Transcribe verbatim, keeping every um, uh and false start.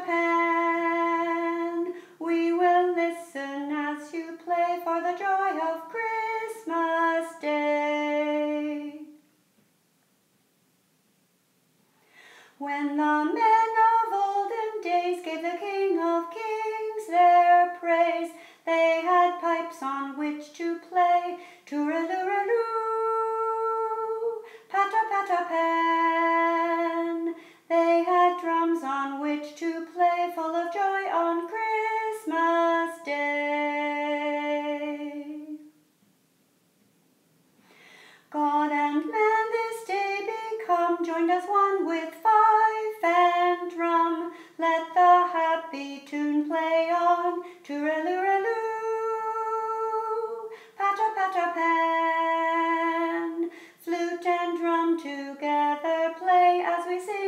pan. We will listen as you play for the joy of Christmas Day. When the men of olden days gave the King of Kings their praise, they had pipes on which to play, tooraloo-raloo, patter-patter-pan. They had drums on which to play, full of joy on Christmas Day. God and man this day become, joined as one with fife and drum. Let the happy tune play on, tooraloo-raloo, patter-patter-pan. Flute and drum together play as we sing